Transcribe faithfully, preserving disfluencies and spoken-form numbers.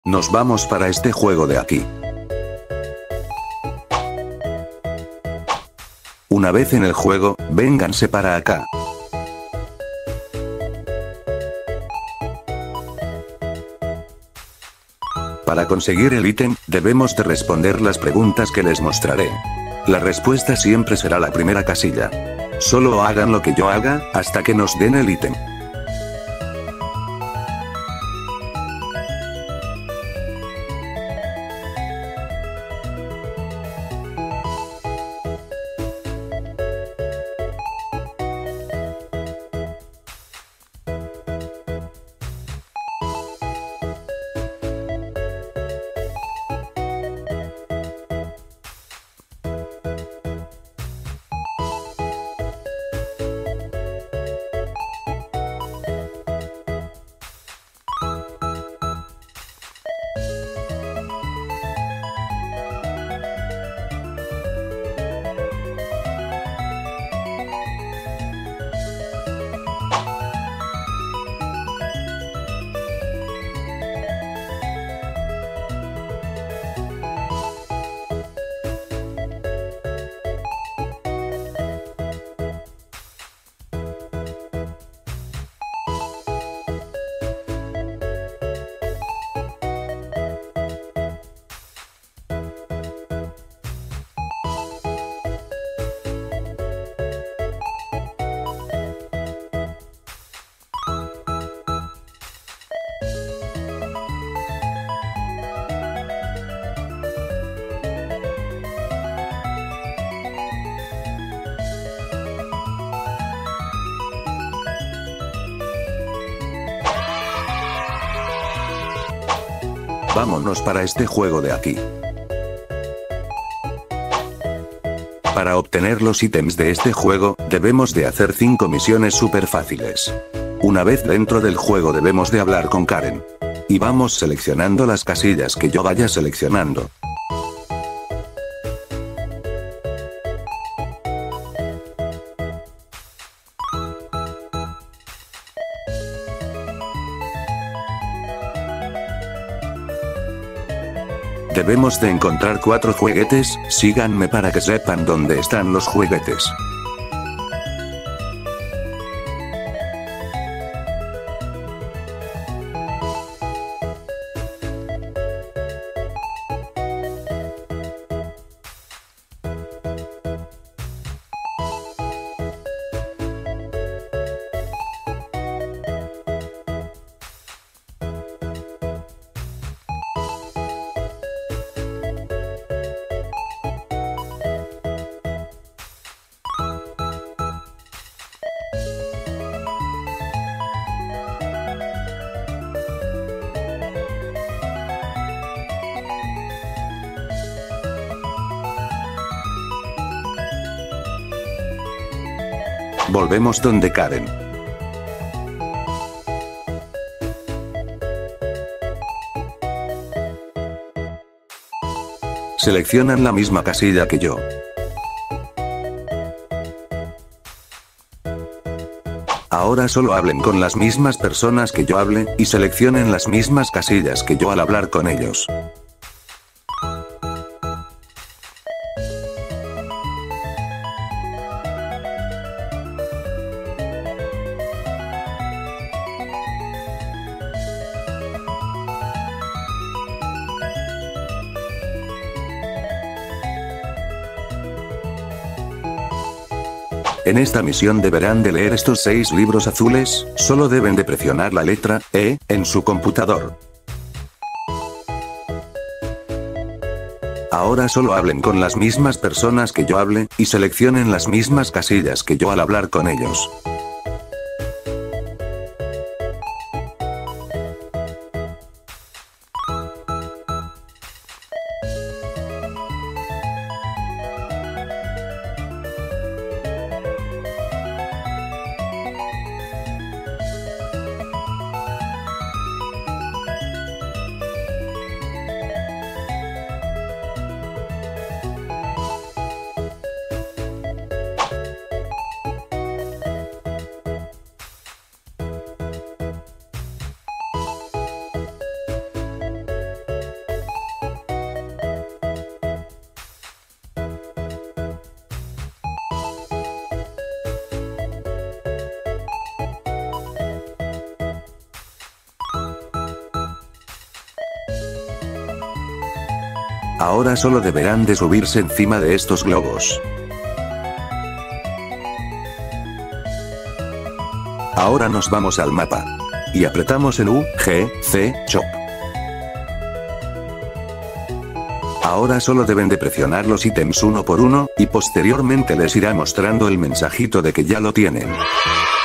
Nos vamos para este juego de aquí. Una vez en el juego, vénganse para acá. Para conseguir el ítem, debemos de responder las preguntas que les mostraré. La respuesta siempre será la primera casilla. Solo hagan lo que yo haga, hasta que nos den el ítem. Vámonos para este juego de aquí. Para obtener los ítems de este juego, debemos de hacer cinco misiones súper fáciles. Una vez dentro del juego debemos de hablar con Karen. Y vamos seleccionando las casillas que yo vaya seleccionando. Debemos de encontrar cuatro juguetes, síganme para que sepan dónde están los juguetes. Volvemos donde Karen. Seleccionan la misma casilla que yo. Ahora solo hablen con las mismas personas que yo hable, y seleccionen las mismas casillas que yo al hablar con ellos. En esta misión deberán de leer estos seis libros azules, solo deben de presionar la letra E en su computador. Ahora solo hablen con las mismas personas que yo hable, y seleccionen las mismas casillas que yo al hablar con ellos. Ahora solo deberán de subirse encima de estos globos. Ahora nos vamos al mapa. Y apretamos el U, G, C, Chop. Ahora solo deben de presionar los ítems uno por uno, y posteriormente les irá mostrando el mensajito de que ya lo tienen.